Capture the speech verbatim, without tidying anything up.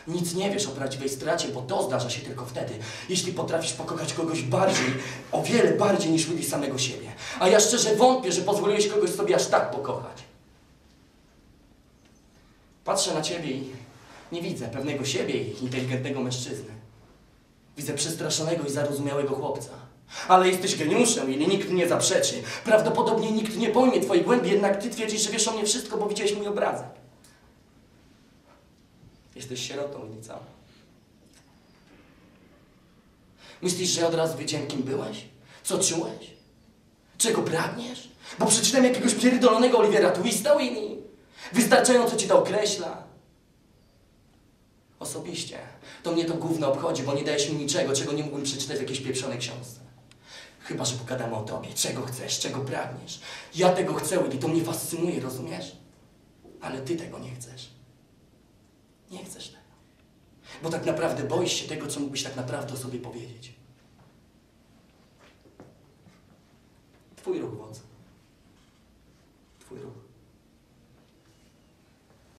Nic nie wiesz o prawdziwej stracie, bo to zdarza się tylko wtedy, jeśli potrafisz pokochać kogoś bardziej, o wiele bardziej niż lubisz samego siebie. A ja szczerze wątpię, że pozwoliłeś kogoś sobie aż tak pokochać. Patrzę na ciebie i nie widzę pewnego siebie i inteligentnego mężczyzny. Widzę przestraszonego i zarozumiałego chłopca. Ale jesteś geniuszem i nikt nie zaprzeczy. Prawdopodobnie nikt nie pojmie twojej głębi, jednak ty twierdzisz, że wiesz o mnie wszystko, bo widziałeś mój obrazek. Jesteś sierotą i nic. Myślisz, że ja od razu wiedziałem, kim byłeś? Co czułeś? Czego pragniesz? Bo przeczytałem jakiegoś pierdolonego Olivera Twista, Winnie. Wystarczająco ci to określa. Osobiście to mnie to gówno obchodzi, bo nie dajesz mi niczego, czego nie mógłbym przeczytać w jakiejś pieprzonej książce. Chyba że pogadamy o tobie. Czego chcesz? Czego pragniesz? Ja tego chcę, Willy. To mnie fascynuje, rozumiesz? Ale ty tego nie chcesz. Nie chcesz tego. Bo tak naprawdę boisz się tego, co mógłbyś tak naprawdę o sobie powiedzieć. Twój ruch, wodzu. Twój ruch.